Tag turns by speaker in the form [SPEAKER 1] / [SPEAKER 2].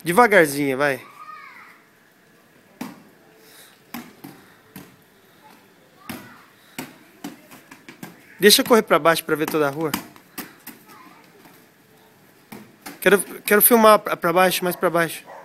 [SPEAKER 1] Devagarzinho, vai. Deixa eu correr pra baixo pra ver toda a rua. Quero filmar pra baixo, mais pra baixo.